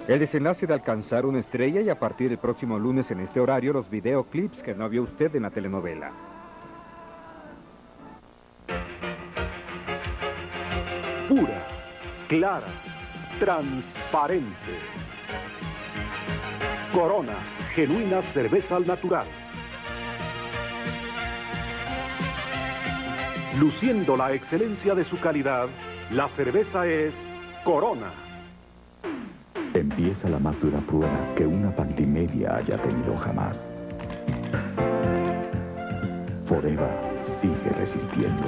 El desenlace de alcanzar una estrella y a partir del próximo lunes en este horario los videoclips que no vio usted en la telenovela. Pura, clara, transparente. Corona, genuina cerveza al natural. Luciendo la excelencia de su calidad, la cerveza es Corona. Empieza la más dura prueba que una pantimedia haya tenido jamás. Forever sigue resistiendo.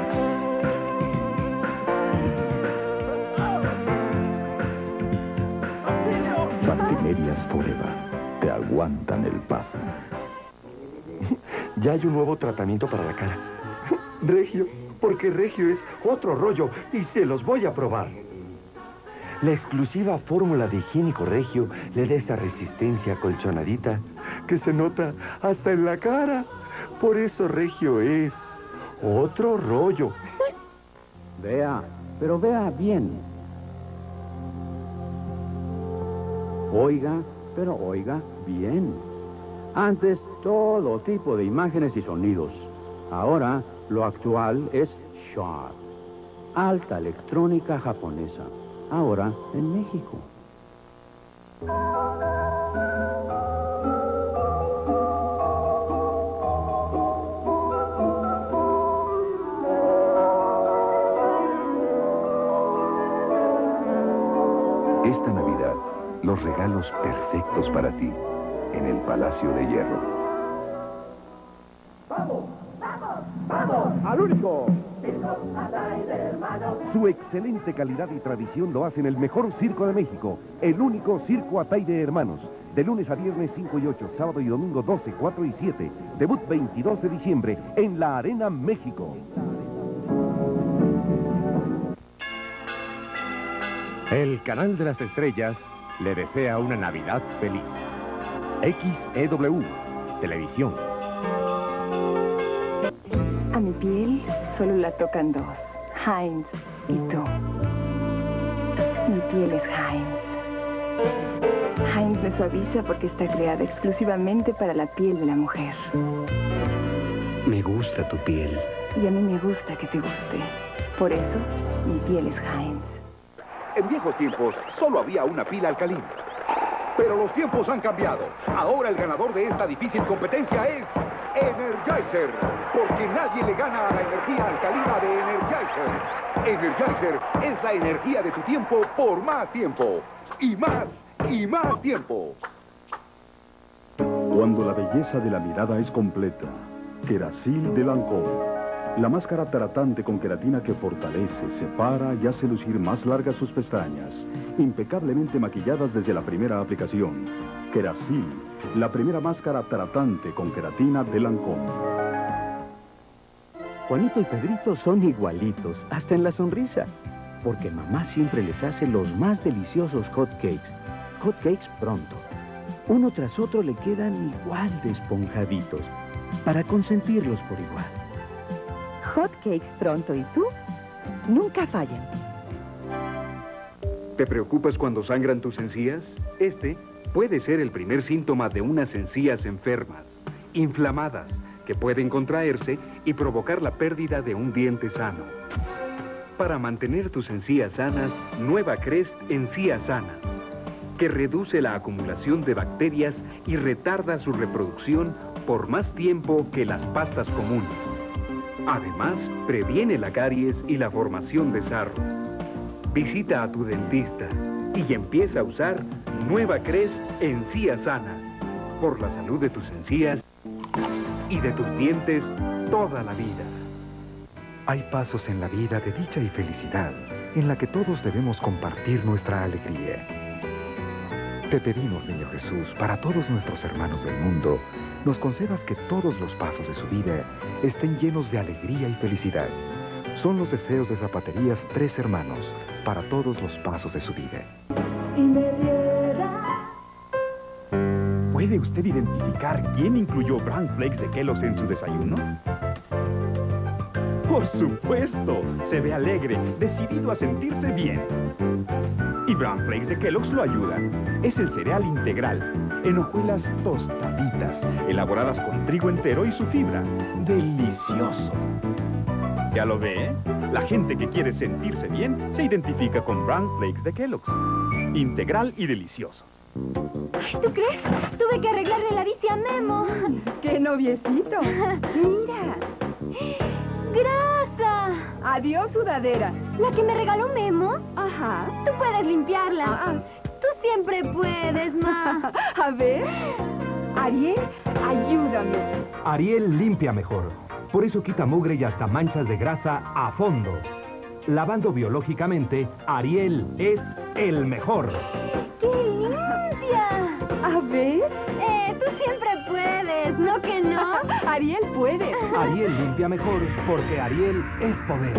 Pantimedias Forever te aguantan el paso. Ya hay un nuevo tratamiento para la cara. Regio, porque Regio es otro rollo y se los voy a probar. La exclusiva fórmula de higiénico Regio le da esa resistencia acolchonadita que se nota hasta en la cara. Por eso Regio es otro rollo. Vea, pero vea bien. Oiga, pero oiga bien. Antes, todo tipo de imágenes y sonidos. Ahora, lo actual es Sharp. Alta electrónica japonesa. Ahora, en México. Esta Navidad, los regalos perfectos para ti, en el Palacio de Hierro. ¡Vamos! ¡Vamos! ¡Vamos! ¡Al único! Su excelente calidad y tradición lo hacen el mejor circo de México, el único Circo Atay de Hermanos. De lunes a viernes 5 y 8, sábado y domingo 12, 4 y 7. Debut 22 de diciembre en la Arena México. El Canal de las Estrellas le desea una Navidad feliz. XEW, Televisión. A mi piel solo la tocan dos, Heinz y tú. Mi piel es Heinz. Heinz me suaviza porque está creada exclusivamente para la piel de la mujer. Me gusta tu piel. Y a mí me gusta que te guste. Por eso, mi piel es Heinz. En viejos tiempos, solo había una pila alcalina. Pero los tiempos han cambiado. Ahora el ganador de esta difícil competencia es Energizer. Porque nadie le gana a la energía alcalina de Energizer. Energizer es la energía de tu tiempo por más tiempo. Y más tiempo. Cuando la belleza de la mirada es completa, Kerasil de Lancôme. La máscara tratante con queratina que fortalece, separa y hace lucir más largas sus pestañas, impecablemente maquilladas desde la primera aplicación. Kerasil, la primera máscara tratante con queratina de Lancôme. Juanito y Pedrito son igualitos, hasta en la sonrisa, porque mamá siempre les hace los más deliciosos hot cakes. Hot cakes Pronto. Uno tras otro le quedan igual de esponjaditos, para consentirlos por igual. Hot Cakes Pronto y tú nunca fallan. ¿Te preocupas cuando sangran tus encías? Este puede ser el primer síntoma de unas encías enfermas, inflamadas, que pueden contraerse y provocar la pérdida de un diente sano. Para mantener tus encías sanas, Nueva Crest Encías Sanas, que reduce la acumulación de bacterias y retarda su reproducción por más tiempo que las pastas comunes. Además, previene la caries y la formación de sarro. Visita a tu dentista y empieza a usar Nueva Crest Encías Sanas, por la salud de tus encías y de tus dientes toda la vida. Hay pasos en la vida de dicha y felicidad, en la que todos debemos compartir nuestra alegría. Te pedimos, Niño Jesús, para todos nuestros hermanos del mundo, nos concedas que todos los pasos de su vida estén llenos de alegría y felicidad. Son los deseos de Zapaterías Tres Hermanos, para todos los pasos de su vida. ¿Puede usted identificar quién incluyó Bran Flakes de Kellogg's en su desayuno? ¡Por supuesto! Se ve alegre, decidido a sentirse bien. Y Bran Flakes de Kellogg's lo ayudan. Es el cereal integral, en hojuelas tostaditas, elaboradas con trigo entero y su fibra. ¡Delicioso! ¿Ya lo ve? La gente que quiere sentirse bien se identifica con Bran Flakes de Kellogg's. Integral y delicioso. ¿Tú crees? Tuve que arreglarle la bici a Memo. ¡Qué noviecito! Mira. ¡Grasa! Adiós, sudadera. ¿La que me regaló Memo? Ajá. Tú puedes limpiarla. Tú siempre puedes, Ma. A ver. Ariel, ayúdame. Ariel limpia mejor. Por eso quita mugre y hasta manchas de grasa a fondo. Lavando biológicamente, Ariel es el mejor. ¡Qué limpia! A ver. Tú siempre puedes, ¿no que no? Ariel puede. Ariel limpia mejor porque Ariel es poder.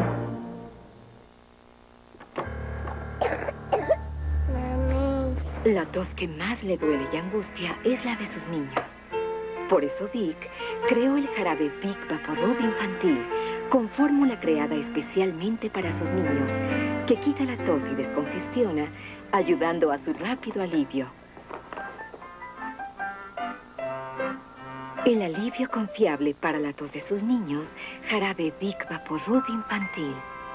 La tos que más le duele y angustia es la de sus niños. Por eso Vic creó el jarabe Vic Vaporub infantil, con fórmula creada especialmente para sus niños, que quita la tos y descongestiona, ayudando a su rápido alivio. El alivio confiable para la tos de sus niños, jarabe Vic Vaporub infantil.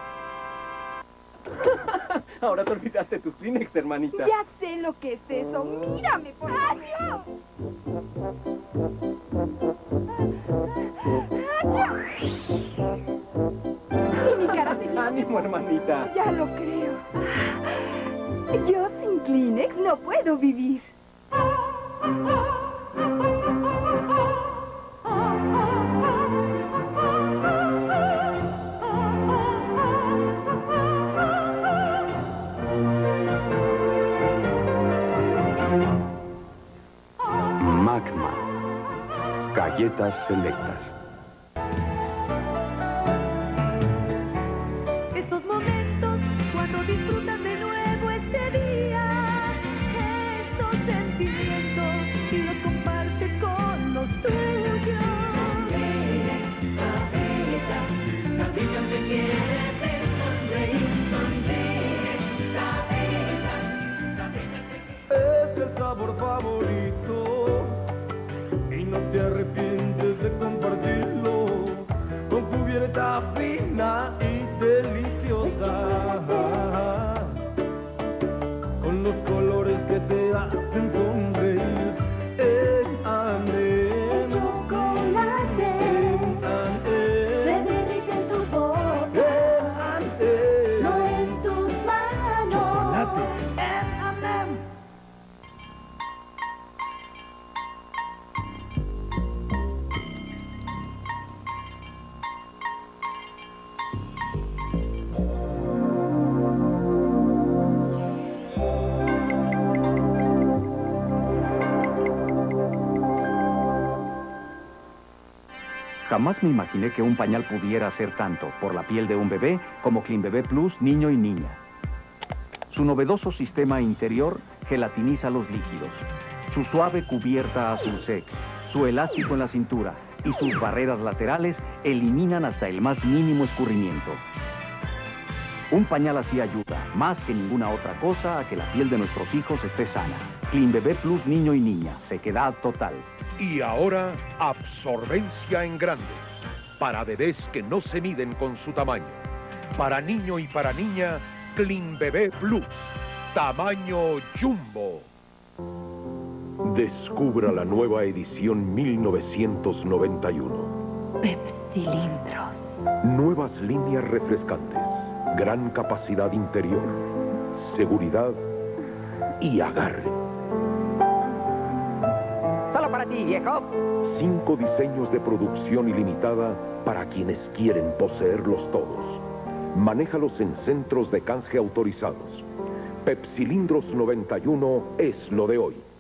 Ahora te olvidaste tus Kleenex, hermanita. Ya sé lo que es eso. Mírame, por favor. Y mi cara se... Ánimo, hermanita. Ya lo creo. Yo sin Kleenex no puedo vivir. Magma. Galletas selectas. Esos momentos cuando disfrutas de nuevo este día, esos sentimientos y los compartes con los tuyos. Sabritas te quieren ver sonreír, Es el sabor favorito y no te arrepientes de compartirlo con cubierta fina y deliciosa, con los colores que te hacen sonreír. Es Andén, chocolate, se derrite en tu boca, no en tus manos. Es Andén. Jamás me imaginé que un pañal pudiera hacer tanto por la piel de un bebé como Clean Bebé Plus niño y niña. Su novedoso sistema interior gelatiniza los líquidos. Su suave cubierta azul sec, su elástico en la cintura y sus barreras laterales eliminan hasta el más mínimo escurrimiento. Un pañal así ayuda, más que ninguna otra cosa, a que la piel de nuestros hijos esté sana. Clean Bebé Plus niño y niña, sequedad total. Y ahora, absorbencia en grandes, para bebés que no se miden con su tamaño. Para niño y para niña, Clean Bebé Plus, tamaño jumbo. Descubra la nueva edición 1991. Pepsilindros. Nuevas líneas refrescantes, gran capacidad interior, seguridad y agarre. ¡Solo para ti, viejo! 5 diseños de producción ilimitada para quienes quieren poseerlos todos. Manéjalos en centros de canje autorizados. Pepsilindros 91 es lo de hoy.